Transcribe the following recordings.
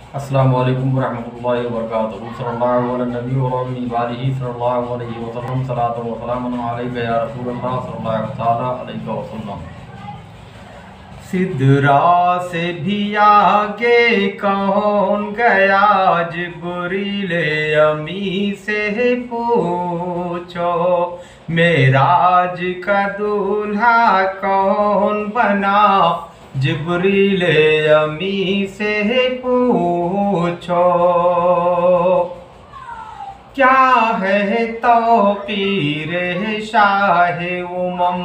अस्सलामु अलैकुम वरहमतुल्लाहि वबरकातुहू। सल्लल्लाहु अला नबी व आलिहि सल्लल्लाहु अलैहि वसल्लम। सलातो व सलामुन अलैका या रसूलल्लाह सल्लल्लाहु तआला अलैहि वसल्लम। सिदरा से भी आगे कौन गया, जिब्रील अमी से पूछो। मेराज का दूल्हा कौन बना, जिब्रील अमी से पूछो। क्या है तौकीर शाह उमम,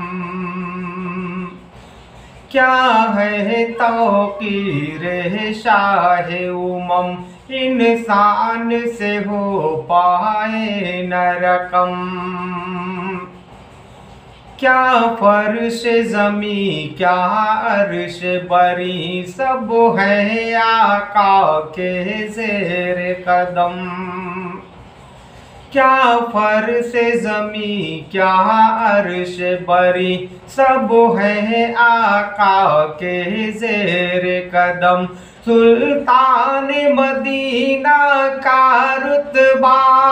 क्या है तौकीर शाह उमम, इंसान से हो पाए न रकम। क्या फर्श ज़मी क्या अर्श बरी, सब है आका के ज़ेर कदम। क्या फर्श ज़मी क्या अर्श बरी, सब है आका के ज़ेर कदम। सुल्तान मदीना का रुतबा,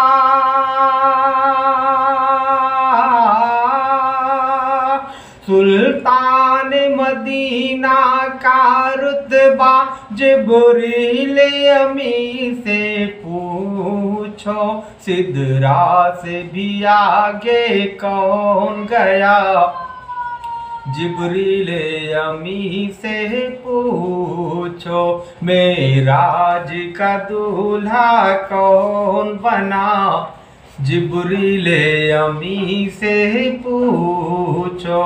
सुल्तान मदीना का रुतबा, जिब्रील अमी से पूछो। सिदरा से भी आगे कौन गया, जिब्रील अमी से पूछो। मेराज का दूल्हा कौन बना, जिब्रील अमी से पूछो।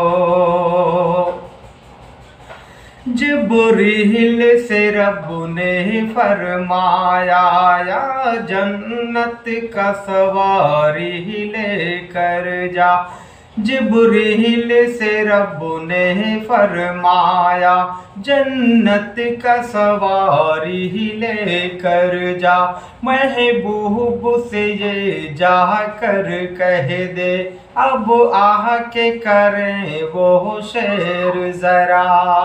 जिब्रील से रब ने फरमाया, या जन्नत का सवारी लेकर जा। जिब्रील से रब ने फरमाया, जन्नत का सवारी लेकर जा। महबूब से ये जाकर कह दे, अब आह के करें वो शेर जरा।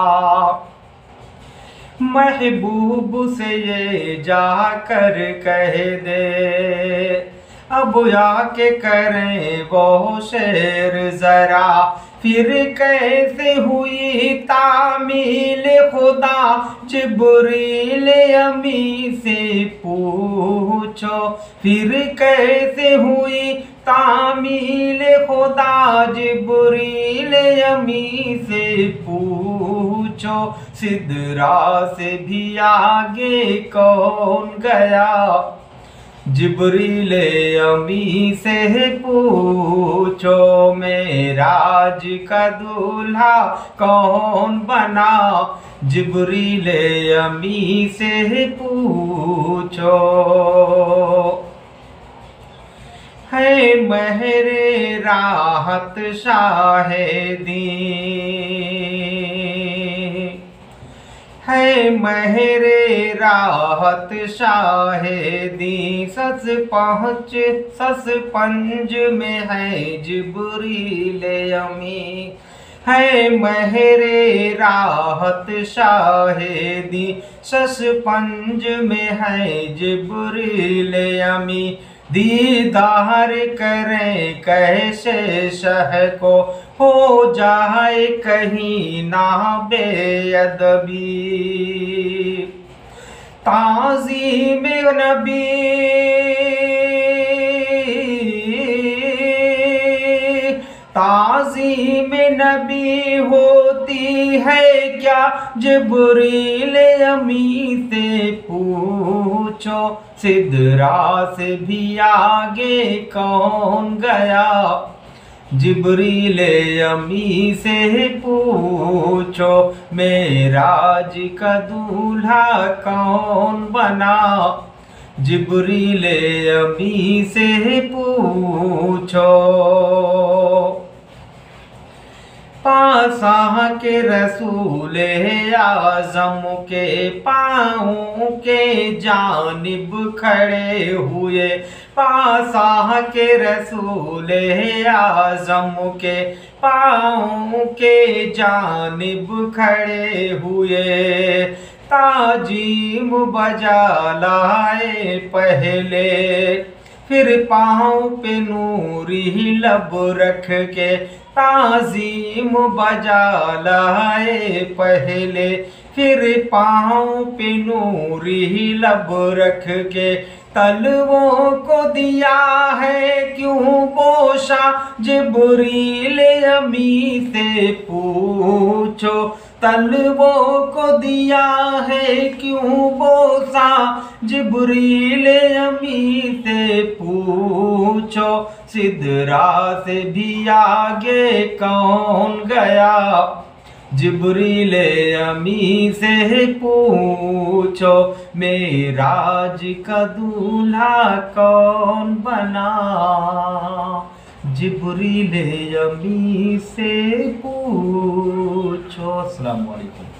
महबूब से ये जाकर कह दे, अब आके करें वो शेर जरा। फिर कैसे हुई तामील खुदा, जिब्रील अमी से पूछो। फिर कैसे हुई तामील खुदा, जिब्रील अमी से पूछो। सिदरा से भी आगे कौन गया, जिब्रील अमी से पूछो। मेराज का दूल्हा कौन बना, जिब्रील अमी से पूछो। है महरे राहत शाहिदी, है महरे राहत शाहिदी। सस पंज में है जिब्रील अमी, है महरे राहत शाहिदी। सस पंज में है जिब्रील अमी। दीदार करें कैसे शह को, हो जाए कहीं ना बेअदबी। ताज़ीम नबी, ताज़ीम नबी होती है क्या, जिब्रील अमी से पूछो। सिदरा से भी आगे कौन गया, जिब्रील अमी से पूछो। मेराज का दूल्हा कौन बना, जिब्रील अमी से पूछो। पासा के रसूल आज़म के पाँव के जानिब खड़े हुए। पासा के रसूल आज़म के पाँव के जानिब खड़े हुए। ताजीम बजा लाए पहले, फिर पाँव पे नूरी लब रख के ताजीम बजा लाए पहले, फिर पाँव पे नूरी लब रख के तलवों को दिया है क्यों बोशा जिब्रील अमी से पूछो, तलवों को दिया है क्यों बोसा जिब्रील अमी से पूछो, सिदरा से भी आगे कौन गया जिब्रील अमी से पूछो, मेराज का दूल्हा कौन बना जिब्रील अमी से पूछो। अस्सलाम वालेकुम।